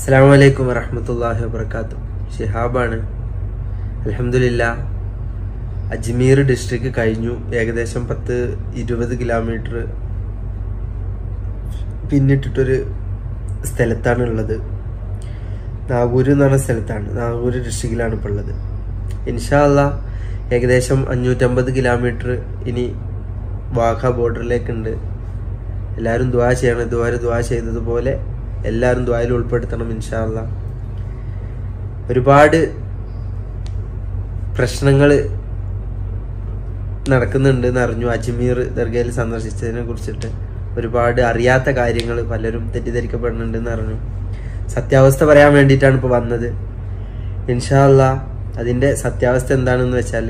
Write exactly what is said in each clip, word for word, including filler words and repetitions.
അസ്സലാമു അലൈക്കും വറഹ്മത്തുള്ളാഹി വബറകാതുഹു. ഷിഹാബാണ്. അൽഹംദുലില്ലാഹ് അജ്മീർ ഡിസ്ട്രിക്ട് കഴിഞ്ഞു. ഏകദേശം പത്ത് ഇരുപത് കിലോമീറ്റർ പിന്നിട്ടിട്ടൊരു സ്ഥലത്താണ് ഉള്ളത്. നാഗൂര് എന്ന് പറഞ്ഞ സ്ഥലത്താണ്. നാഗൂര് ഡിസ്ട്രിക്റ്റിലാണ് ഇപ്പോൾ ഉള്ളത്. ഇൻഷാ അല്ലാഹ് ഏകദേശം അഞ്ഞൂറ്റമ്പത് കിലോമീറ്റർ ഇനി വാഘ ബോർഡറിലേക്കുണ്ട്. എല്ലാവരും ദുആ ചെയ്യണം. ഇതുവരെ ദുആ ചെയ്തതുപോലെ എല്ലാവരും ദുആയിൽ ഉൾപ്പെടുത്തണം ഇൻഷാ അല്ലാഹ്. ഒരുപാട് പ്രശ്നങ്ങൾ നടക്കുന്നുണ്ട് എന്ന് അറിഞ്ഞു. അജ്മീർ ദർഗയിൽ സന്ദർശിച്ചതിനെ കുറിച്ചിട്ട് ഒരുപാട് അറിയാത്ത കാര്യങ്ങൾ പലരും തെറ്റിദ്ധരിക്കപ്പെടുന്നുണ്ടെന്ന് അറിഞ്ഞു. സത്യാവസ്ഥ പറയാൻ വേണ്ടിയിട്ടാണ് ഇപ്പോൾ വന്നത്. ഇൻഷാ അല്ലാഹ് അതിൻ്റെ സത്യാവസ്ഥ എന്താണെന്ന് വെച്ചാൽ,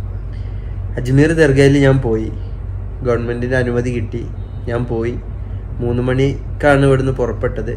അജ്മീർ ദർഗയിൽ ഞാൻ പോയി. ഗവൺമെൻറ്റിൻ്റെ അനുമതി കിട്ടി. ഞാൻ പോയി. മൂന്ന് മണിക്കാണ് ഇവിടുന്ന് പുറപ്പെട്ടത്.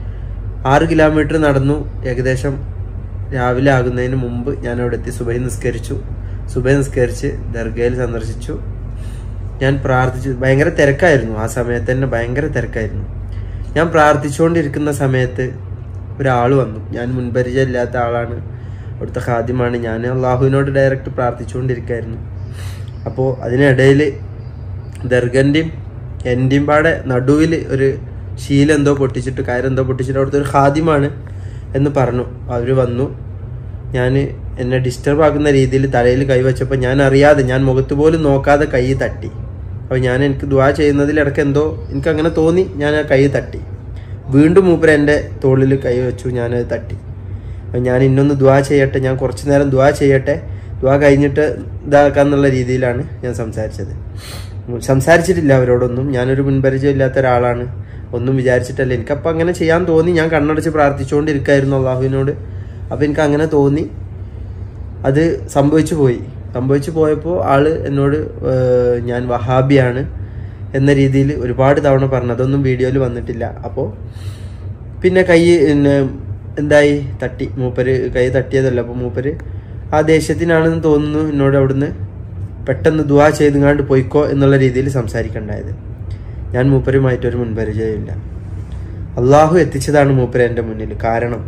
ആറ് കിലോമീറ്റർ നടന്നു. ഏകദേശം രാവിലെ ആകുന്നതിന് മുമ്പ് ഞാൻ അവിടെ എത്തി. സുബഹി നിസ്കരിച്ചു. സുബഹി നിസ്കരിച്ച് ദർഗയിൽ സന്ദർശിച്ചു. ഞാൻ പ്രാർത്ഥിച്ചു. ഭയങ്കര തിരക്കായിരുന്നു ആ സമയത്ത് തന്നെ, ഭയങ്കര തിരക്കായിരുന്നു. ഞാൻ പ്രാർത്ഥിച്ചുകൊണ്ടിരിക്കുന്ന സമയത്ത് ഒരാൾ വന്നു. ഞാൻ മുൻപരിചയമില്ലാത്ത ആളാണ്. അവിടുത്തെ ഖാദിമാണ്. ഞാൻ അള്ളാഹുവിനോട് ഡയറക്റ്റ് പ്രാർത്ഥിച്ചുകൊണ്ടിരിക്കുകയായിരുന്നു. അപ്പോൾ അതിനിടയിൽ ദർഗൻ്റെയും എൻ്റെയും പാടെ നടുവിൽ ഒരു ശീല എന്തോ പൊട്ടിച്ചിട്ട്, കയറെന്തോ പൊട്ടിച്ചിട്ട് അവിടുത്തെ ഒരു ഖാദിമാണ് എന്ന് പറഞ്ഞു. അവർ വന്നു. ഞാൻ എന്നെ ഡിസ്റ്റർബ് ആക്കുന്ന രീതിയിൽ തലയിൽ കൈവച്ചപ്പോൾ ഞാൻ അറിയാതെ, ഞാൻ മുഖത്ത് പോലും നോക്കാതെ കൈ തട്ടി. അപ്പോൾ ഞാൻ എനിക്ക് ദുആ ചെയ്യുന്നതിലിടക്ക് എന്തോ എനിക്കങ്ങനെ തോന്നി. ഞാൻ ആ കൈ തട്ടി. വീണ്ടും മൂപ്പര് എൻ്റെ തോളിൽ കൈ വെച്ചു. ഞാനത് തട്ടി. അപ്പോൾ ഞാൻ ഇന്നൊന്ന് ദുആ ചെയ്യട്ടെ, ഞാൻ കുറച്ച് നേരം ദുആ ചെയ്യട്ടെ, ദുആ കഴിഞ്ഞിട്ട് ഇതാക്കാന്നുള്ള രീതിയിലാണ് ഞാൻ സംസാരിച്ചത്. സംസാരിച്ചിട്ടില്ല അവരോടൊന്നും. ഞാനൊരു മുൻപരിചയം ഇല്ലാത്ത ഒരാളാണ്. ഒന്നും വിചാരിച്ചിട്ടല്ല. എനിക്കപ്പോൾ അങ്ങനെ ചെയ്യാൻ തോന്നി. ഞാൻ കണ്ണടച്ച് പ്രാർത്ഥിച്ചുകൊണ്ടിരിക്കുകയായിരുന്നു അള്ളാഹുവിനോട്. അപ്പോൾ എനിക്ക് അങ്ങനെ തോന്നി. അത് സംഭവിച്ചു പോയി. സംഭവിച്ചു പോയപ്പോൾ ആള് എന്നോട് ഞാൻ വഹാബിയാണ് എന്ന രീതിയിൽ ഒരുപാട് തവണ പറഞ്ഞു. അതൊന്നും വീഡിയോയിൽ വന്നിട്ടില്ല. അപ്പോൾ പിന്നെ കൈ പിന്നെ എന്തായി, തട്ടി. മൂപ്പര് കൈ തട്ടിയതല്ല. അപ്പോൾ മൂപ്പര് ആ ദേഷ്യത്തിനാണെന്ന് തോന്നുന്നു എന്നോട് അവിടുന്ന് പെട്ടെന്ന് ദുആ ചെയ്തുങ്ങാണ്ട് പോയിക്കോ എന്നുള്ള രീതിയിൽ സംസാരിക്കണ്ടായത്. ഞാൻ മൂപ്പരുമായിട്ടൊരു മുൻപരിചയമില്ല. അള്ളാഹു എത്തിച്ചതാണ് മൂപ്പര് എൻ്റെ മുന്നിൽ. കാരണം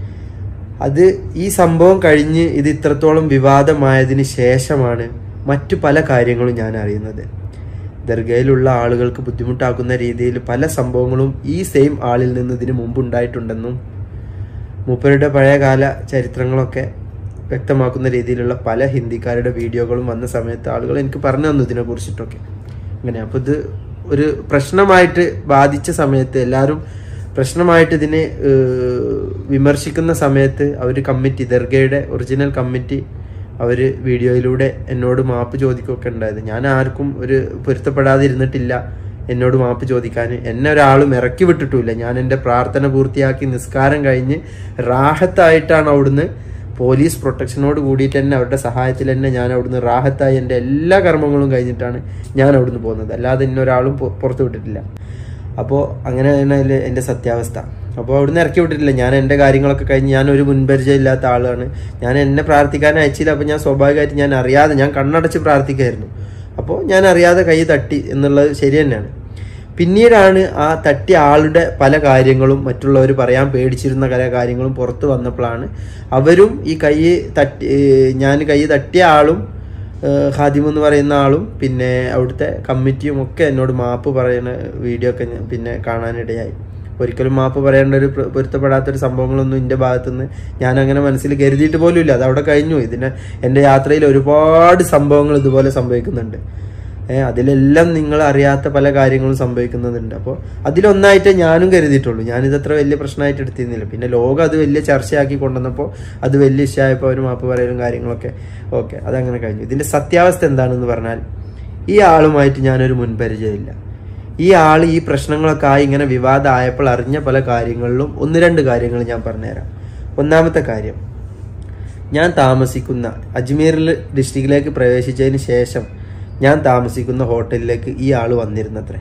അത് ഈ സംഭവം കഴിഞ്ഞ് ഇത് ഇത്രത്തോളം വിവാദമായതിന് ശേഷമാണ് മറ്റു പല കാര്യങ്ങളും ഞാൻ അറിയുന്നത്. ദർഗയിലുള്ള ആളുകൾക്ക് ബുദ്ധിമുട്ടാക്കുന്ന രീതിയിൽ പല സംഭവങ്ങളും ഈ സെയിം ആളിൽ നിന്ന് ഇതിന് മുമ്പ് ഉണ്ടായിട്ടുണ്ടെന്നും മൂപ്പരുടെ പഴയകാല ചരിത്രങ്ങളൊക്കെ വ്യക്തമാക്കുന്ന രീതിയിലുള്ള പല ഹിന്ദിക്കാരുടെ വീഡിയോകളും വന്ന സമയത്ത് ആളുകൾ എനിക്ക് പറഞ്ഞു തന്നു ഇതിനെ കുറിച്ചിട്ടൊക്കെ. അങ്ങനെ അപ്പോൾ ഇത് ഒരു പ്രശ്നമായിട്ട് ബാധിച്ച സമയത്ത്, എല്ലാവരും പ്രശ്നമായിട്ട് ഇതിനെ വിമർശിക്കുന്ന സമയത്ത് അവർ കമ്മിറ്റി, ദർഗയുടെ ഒറിജിനൽ കമ്മിറ്റി, അവർ വീഡിയോയിലൂടെ എന്നോട് മാപ്പ് ചോദിക്കുകയൊക്കെ ഉണ്ടായത്. ഞാൻ ആർക്കും ഒരു പൊരുത്തപ്പെടാതിരുന്നിട്ടില്ല എന്നോട് മാപ്പ് ചോദിക്കാൻ. എന്നെ ഒരാളും ഇറക്കി വിട്ടിട്ടുമില്ല. ഞാൻ എൻ്റെ പ്രാർത്ഥന പൂർത്തിയാക്കി നിസ്കാരം കഴിഞ്ഞ് റാഹത്തായിട്ടാണ് അവിടുന്ന്, പോലീസ് പ്രൊട്ടക്ഷനോട് കൂടിയിട്ട് തന്നെ അവരുടെ സഹായത്തിൽ തന്നെ ഞാൻ അവിടുന്ന് റാഹത്തായി എൻ്റെ എല്ലാ കർമ്മങ്ങളും കഴിഞ്ഞിട്ടാണ് ഞാൻ അവിടുന്ന് പോകുന്നത്. അല്ലാതെ ഇന്നൊരാളും പുറത്തു വിട്ടിട്ടില്ല. അപ്പോൾ അങ്ങനെയാണ് അതിൽ എൻ്റെ സത്യാവസ്ഥ. അപ്പോൾ അവിടുന്ന് ഇറക്കി വിട്ടിട്ടില്ല. ഞാൻ എൻ്റെ കാര്യങ്ങളൊക്കെ കഴിഞ്ഞ്, ഞാൻ ഒരു മുൻപരിചയം ഇല്ലാത്ത ആളാണ്. ഞാൻ എന്നെ പ്രാർത്ഥിക്കാൻ അയച്ചില്ല. അപ്പോൾ ഞാൻ സ്വാഭാവികമായിട്ട് ഞാൻ അറിയാതെ, ഞാൻ കണ്ണടച്ച് പ്രാർത്ഥിക്കായിരുന്നു. അപ്പോൾ ഞാൻ അറിയാതെ കൈ തട്ടി എന്നുള്ളത് ശരി തന്നെയാണ്. പിന്നീടാണ് ആ തട്ടിയ ആളുടെ പല കാര്യങ്ങളും, മറ്റുള്ളവർ പറയാൻ പേടിച്ചിരുന്ന പല കാര്യങ്ങളും പുറത്ത് വന്നപ്പോഴാണ് അവരും ഈ കൈ തട്ടി, ഞാൻ കൈ തട്ടിയ ആളും ഖാദിം എന്ന് പറയുന്ന ആളും പിന്നെ അവിടുത്തെ കമ്മിറ്റിയും ഒക്കെ എന്നോട് മാപ്പ് പറയുന്ന വീഡിയോ ഒക്കെ പിന്നെ കാണാനിടയായി. ഒരിക്കലും മാപ്പ് പറയേണ്ട ഒരു പൊരുത്തപ്പെടാത്തൊരു സംഭവങ്ങളൊന്നും എൻ്റെ ഭാഗത്തുനിന്ന് ഞാൻ അങ്ങനെ മനസ്സിൽ കരുതിയിട്ട് പോലും ഇല്ല. അത് അവിടെ കഴിഞ്ഞു. ഇതിനെ എൻ്റെ യാത്രയിൽ ഒരുപാട് സംഭവങ്ങൾ ഇതുപോലെ സംഭവിക്കുന്നുണ്ട്. ഏഹ് അതിലെല്ലാം നിങ്ങൾ അറിയാത്ത പല കാര്യങ്ങളും സംഭവിക്കുന്നുണ്ട്. അപ്പോൾ അതിലൊന്നായിട്ട് ഞാനും കരുതിയിട്ടുള്ളൂ. ഞാനിതത്ര വലിയ പ്രശ്നമായിട്ട് എടുത്തിരുന്നില്ല. പിന്നെ ലോകം അത് വലിയ ചർച്ചയാക്കി കൊണ്ടുവന്നപ്പോൾ അത് വലിയ ഇഷ്ടമായപ്പോൾ അവർ മാപ്പ് പറയലും കാര്യങ്ങളൊക്കെ ഓക്കെ, അതങ്ങനെ കഴിഞ്ഞു. ഇതിൻ്റെ സത്യാവസ്ഥ എന്താണെന്ന് പറഞ്ഞാൽ, ഈ ആളുമായിട്ട് ഞാനൊരു മുൻപരിചയമില്ല. ഈ ആൾ ഈ പ്രശ്നങ്ങളൊക്കെ ആയി ഇങ്ങനെ വിവാദമായപ്പോൾ അറിഞ്ഞ പല കാര്യങ്ങളിലും ഒന്ന് രണ്ട് കാര്യങ്ങൾ ഞാൻ പറഞ്ഞുതരാം. ഒന്നാമത്തെ കാര്യം, ഞാൻ താമസിക്കുന്ന അജ്മീറിൽ ഡിസ്ട്രിക്റ്റിലേക്ക് പ്രവേശിച്ചതിന് ശേഷം ഞാൻ താമസിക്കുന്ന ഹോട്ടലിലേക്ക് ഈ ആൾ വന്നിരുന്നത്രേ.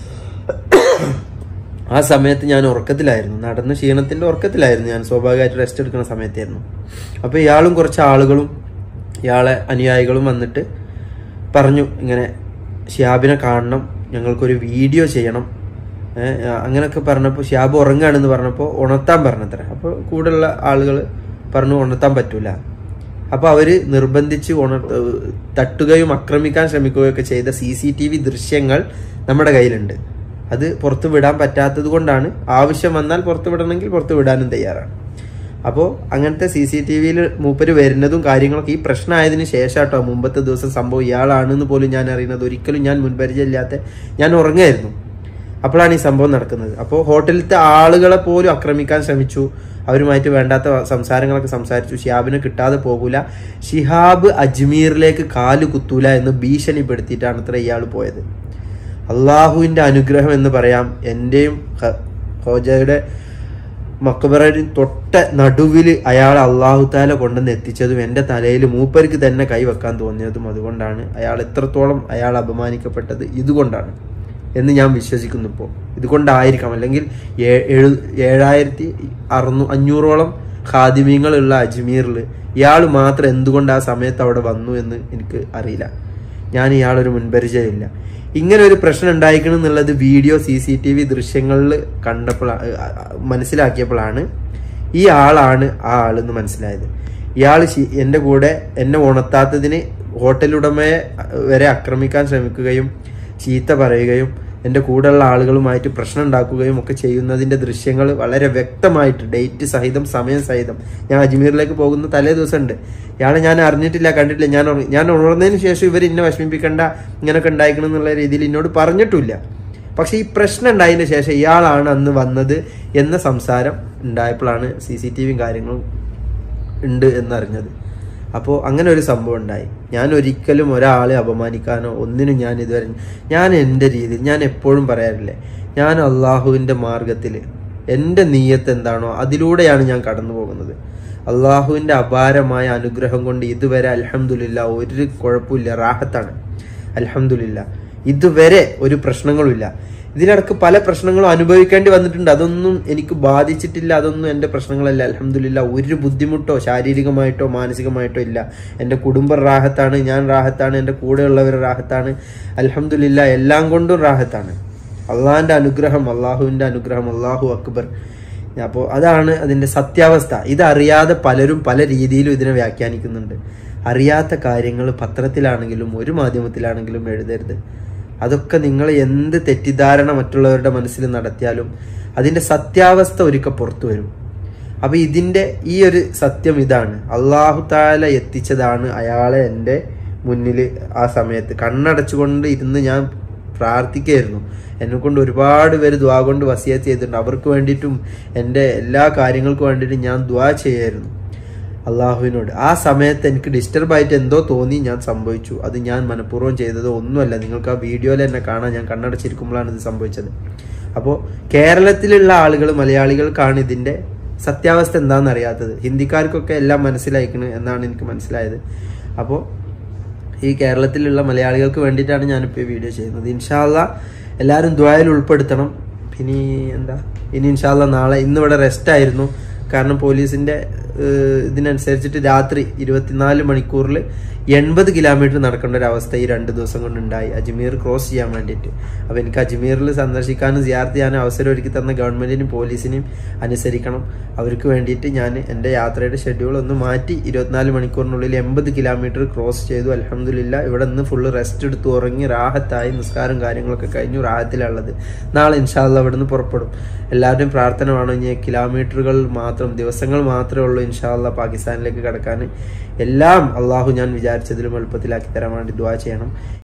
ആ സമയത്ത് ഞാൻ ഉറക്കത്തിലായിരുന്നു. നടന്ന ക്ഷീണത്തിൻ്റെ ഉറക്കത്തിലായിരുന്നു ഞാൻ. സ്വാഭാവികമായിട്ട് റെസ്റ്റ് എടുക്കുന്ന സമയത്തായിരുന്നു. അപ്പോൾ ഇയാളും കുറച്ച് ആളുകളും ഇയാളെ അനുയായികളും വന്നിട്ട് പറഞ്ഞു, ഇങ്ങനെ ഷിഹാബിനെ കാണണം, ഞങ്ങൾക്കൊരു വീഡിയോ ചെയ്യണം, അങ്ങനെയൊക്കെ പറഞ്ഞപ്പോൾ ഷിഹാബ് ഉറങ്ങുകയാണെന്ന് പറഞ്ഞപ്പോൾ ഉണർത്താൻ പറഞ്ഞത്ര. അപ്പോൾ കൂടെയുള്ള ആളുകൾ പറഞ്ഞു ഉണർത്താൻ പറ്റൂല. അപ്പോൾ അവർ നിർബന്ധിച്ച് ഉണർ തട്ടുകയും ആക്രമിക്കാൻ ശ്രമിക്കുകയും ഒക്കെ ചെയ്ത സി സി ടി വി ദൃശ്യങ്ങൾ നമ്മുടെ കയ്യിലുണ്ട്. അത് പുറത്തു വിടാൻ പറ്റാത്തത് കൊണ്ടാണ്, ആവശ്യം വന്നാൽ പുറത്തു വിടണമെങ്കിൽ പുറത്തു വിടാനും തയ്യാറാണ്. അപ്പോൾ അങ്ങനത്തെ സി സി ടി വിയിൽ മൂപ്പര് വരുന്നതും കാര്യങ്ങളൊക്കെ ഈ പ്രശ്നമായതിനു ശേഷം കേട്ടോ മുമ്പത്തെ ദിവസം സംഭവം ഇയാളാണെന്ന് പോലും ഞാൻ അറിയുന്നത്. ഒരിക്കലും ഞാൻ മുൻപരിചയമില്ലാത്ത, ഞാൻ ഉറങ്ങായിരുന്നു, അപ്പോഴാണ് ഈ സംഭവം നടക്കുന്നത്. അപ്പോൾ ഹോട്ടലിലത്തെ ആളുകളെ പോലും ആക്രമിക്കാൻ ശ്രമിച്ചു, അവരുമായിട്ട് വേണ്ടാത്ത സംസാരങ്ങളൊക്കെ സംസാരിച്ചു. ഷിഹാബിനെ കിട്ടാതെ പോകൂല, ഷിഹാബ് അജ്മീറിലേക്ക് കാല് കുത്തൂല എന്ന് ഭീഷണിപ്പെടുത്തിയിട്ടാണ് അത്ര ഇയാൾ പോയത്. അള്ളാഹുവിൻ്റെ അനുഗ്രഹം എന്ന് പറയാം. എൻ്റെയും ഹോജയുടെ മക്ബറയുടെ തൊട്ട നടുവിൽ അയാൾ അള്ളാഹു താല കൊണ്ടുവന്ന് എത്തിച്ചതും എൻ്റെ തലയിൽ മൂപ്പർക്ക് തന്നെ കൈവെക്കാൻ തോന്നിയതും അതുകൊണ്ടാണ്. അയാൾ എത്രത്തോളം അയാൾ അപമാനിക്കപ്പെട്ടത് ഇതുകൊണ്ടാണ് എന്ന് ഞാൻ വിശ്വസിക്കുന്നു. ഇപ്പോൾ ഇതുകൊണ്ടായിരിക്കാം. അല്ലെങ്കിൽ ഏഴ് ഏഴായിരത്തി അറുന്നൂ അഞ്ഞൂറോളം ഖാദിമീങ്ങളുള്ള അജ്മീറിൽ ഇയാൾ മാത്രം എന്തുകൊണ്ട് ആ സമയത്ത് അവിടെ വന്നു എന്ന് എനിക്ക് അറിയില്ല. ഞാൻ ഇയാളൊരു മുൻപരിചയമില്ല. ഇങ്ങനെ ഒരു പ്രശ്നം ഉണ്ടായിരിക്കണം എന്നുള്ളത് video C C T V ദൃശ്യങ്ങളിൽ കണ്ടപ്പോൾ മനസ്സിലാക്കിയപ്പോഴാണ് ഈ ആളാണ് ആ ആളെന്ന് മനസ്സിലായത്. ഇയാൾ എൻ്റെ കൂടെ എന്നെ ഉണർത്താത്തതിന് ഹോട്ടലുടമയെ വരെ ആക്രമിക്കാൻ ശ്രമിക്കുകയും ചീത്ത പറയുകയും എൻ്റെ കൂടെയുള്ള ആളുകളുമായിട്ട് പ്രശ്നം ഉണ്ടാക്കുകയും ഒക്കെ ചെയ്യുന്നതിൻ്റെ ദൃശ്യങ്ങൾ വളരെ വ്യക്തമായിട്ട് ഡേറ്റ് സഹിതം സമയം സഹിതം ഞാൻ അജ്മീറിലേക്ക് പോകുന്ന തലേ ദിവസം ഉണ്ട്. ഇയാളെ ഞാൻ അറിഞ്ഞിട്ടില്ല, കണ്ടിട്ടില്ല. ഞാൻ ഞാൻ ഉണർന്നതിന് ശേഷം ഇവർ ഇന്നെ വിഷമിപ്പിക്കേണ്ട, ഇങ്ങനെയൊക്കെ ഉണ്ടായിക്കണം എന്നുള്ള രീതിയിൽ എന്നോട് പറഞ്ഞിട്ടില്ല. പക്ഷെ ഈ പ്രശ്നം ഉണ്ടായതിന് ശേഷം ഇയാളാണ് അന്ന് വന്നത് എന്ന സംസാരം ഉണ്ടായപ്പോഴാണ് സി സി ടി വിയും കാര്യങ്ങളും ഉണ്ട് എന്നറിഞ്ഞത്. അപ്പോൾ അങ്ങനെ ഒരു സംഭവം ഉണ്ടായി. ഞാൻ ഒരിക്കലും ഒരാളെ അപമാനിക്കാനോ ഒന്നിനും ഞാൻ ഇതുവരെ, ഞാൻ എൻ്റെ രീതിയിൽ ഞാൻ എപ്പോഴും പറയാറില്ലേ, ഞാൻ അള്ളാഹുവിൻ്റെ മാർഗത്തിൽ എൻ്റെ നീയത്ത് എന്താണോ അതിലൂടെയാണ് ഞാൻ കടന്നു പോകുന്നത്. അള്ളാഹുവിൻ്റെ അപാരമായ അനുഗ്രഹം കൊണ്ട് ഇതുവരെ അൽഹംദുലില്ലാ ഒരു കുഴപ്പമില്ല, റാഹത്താണ് അൽഹംദുലില്ലാ. ഇതുവരെ ഒരു പ്രശ്നങ്ങളുമില്ല. ഇതിനിടക്ക് പല പ്രശ്നങ്ങളും അനുഭവിക്കേണ്ടി വന്നിട്ടുണ്ട്, അതൊന്നും എനിക്ക് ബാധിച്ചിട്ടില്ല, അതൊന്നും എൻ്റെ പ്രശ്നങ്ങളല്ല അൽഹംദുലില്ലാ. ഒരു ബുദ്ധിമുട്ടോ ശാരീരികമായിട്ടോ മാനസികമായിട്ടോ ഇല്ല. എൻ്റെ കുടുംബം റാഹത്താണ്, ഞാൻ റാഹത്താണ്, എൻ്റെ കൂടെയുള്ളവർ റാഹത്താണ് അൽഹംദുലില്ലാ. എല്ലാം കൊണ്ടും റാഹത്താണ്. അള്ളാഹിൻ്റെ അനുഗ്രഹം, അള്ളാഹുവിൻ്റെ അനുഗ്രഹം, അള്ളാഹു അക്ബർ. അപ്പോൾ അതാണ് അതിൻ്റെ സത്യാവസ്ഥ. ഇതറിയാതെ പലരും പല രീതിയിലും ഇതിനെ വ്യാഖ്യാനിക്കുന്നുണ്ട്. അറിയാത്ത കാര്യങ്ങൾ പത്രത്തിലാണെങ്കിലും ഒരു മാധ്യമത്തിലാണെങ്കിലും എഴുതരുത്. അതൊക്കെ നിങ്ങൾ എന്ത് തെറ്റിദ്ധാരണ മറ്റുള്ളവരുടെ മനസ്സിൽ നടത്തിയാലും അതിൻ്റെ സത്യാവസ്ഥ ഒരിക്കൽ പുറത്തു വരും. അപ്പൊ ഇതിൻ്റെ ഈ ഒരു സത്യം ഇതാണ്, അള്ളാഹു താല എത്തിച്ചതാണ് അയാളെ എൻ്റെ മുന്നിൽ. ആ സമയത്ത് കണ്ണടച്ചുകൊണ്ട് ഇരുന്ന് ഞാൻ പ്രാർത്ഥിക്കുകയായിരുന്നു. എന്നെ കൊണ്ട് ഒരുപാട് പേര് ദ്വാ കൊണ്ട് വസിയത്ത് ചെയ്തിട്ടുണ്ട്. അവർക്ക് വേണ്ടിയിട്ടും എൻ്റെ എല്ലാ കാര്യങ്ങൾക്കും വേണ്ടിയിട്ടും ഞാൻ ദ്വാ ചെയ്യായിരുന്നു അള്ളാഹുവിനോട്. ആ സമയത്ത് എനിക്ക് ഡിസ്റ്റർബായിട്ട് എന്തോ തോന്നി, ഞാൻ സംഭവിച്ചു. അത് ഞാൻ മനഃപൂർവ്വം ചെയ്തതോ ഒന്നുമല്ല. നിങ്ങൾക്ക് ആ വീഡിയോയിൽ എന്നെ കാണാൻ, ഞാൻ കണ്ണടച്ചിരിക്കുമ്പോഴാണ് ഇത് സംഭവിച്ചത്. അപ്പോൾ കേരളത്തിലുള്ള ആളുകൾ, മലയാളികൾക്കാണ് ഇതിൻ്റെ സത്യാവസ്ഥ എന്താണെന്ന് അറിയാത്തത്. ഹിന്ദിക്കാർക്കൊക്കെ എല്ലാം മനസ്സിലായിക്കണ് എന്നാണ് എനിക്ക് മനസ്സിലായത്. അപ്പോൾ ഈ കേരളത്തിലുള്ള മലയാളികൾക്ക് വേണ്ടിയിട്ടാണ് ഞാനിപ്പോൾ ഈ വീഡിയോ ചെയ്യുന്നത്. ഇൻഷാ അല്ലാഹ് എല്ലാവരും ദുആയിൽ ഉൾപ്പെടുത്തണം. ഇനി എന്താ ഇനി ഇൻഷാ അല്ലാഹ് നാളെ, ഇന്നിവിടെ റെസ്റ്റ് ആയിരുന്നു. കാരണം പോലീസിൻ്റെ ഇതിനനുസരിച്ചിട്ട് രാത്രി ഇരുപത്തിനാല് മണിക്കൂറിൽ എൺപത് കിലോമീറ്റർ നടക്കേണ്ട ഒരു അവസ്ഥ ഈ രണ്ട് ദിവസം കൊണ്ടുണ്ടായി അജ്മീർ ക്രോസ് ചെയ്യാൻ വേണ്ടിയിട്ട്. അപ്പോൾ എനിക്ക് അജ്മീറിൽ സന്ദർശിക്കാനും സിയാറത്ത് ചെയ്യാനും അവസരം ഒരുക്കി തന്ന ഗവൺമെൻറ്റിനും പോലീസിനെയും അനുസരിക്കണം. അവർക്ക് വേണ്ടിയിട്ട് ഞാൻ എൻ്റെ യാത്രയുടെ ഷെഡ്യൂൾ ഒന്ന് മാറ്റി ഇരുപത്തിനാല് മണിക്കൂറിനുള്ളിൽ എൺപത് കിലോമീറ്റർ ക്രോസ് ചെയ്തു. അൽഹംദുലില്ലാ ഇവിടെ നിന്ന് ഫുള്ള് റെസ്റ്റ് എടുത്ത് ഉറങ്ങി റാഹത്തായി, നിസ്കാരം കാര്യങ്ങളൊക്കെ കഴിഞ്ഞു, റാഹത്തിലുള്ളത്. നാളെ ഇൻഷാ അല്ലാഹ് ഇവിടെ നിന്ന് പുറപ്പെടും. എല്ലാവരുടെയും പ്രാർത്ഥന വേണം. ഇനി കിലോമീറ്ററുകൾ മാത്രം, ദിവസങ്ങൾ മാത്രമേ ഉള്ളൂ ഇൻഷാ അല്ലാഹ് പാകിസ്ഥാനിലേക്ക് കടക്കാൻ. എല്ലാം അള്ളാഹു ഞാൻ വിചാരിച്ചതിലും എളുപ്പത്തിലാക്കി തരാൻ വേണ്ടി ദുആ ചെയ്യണം.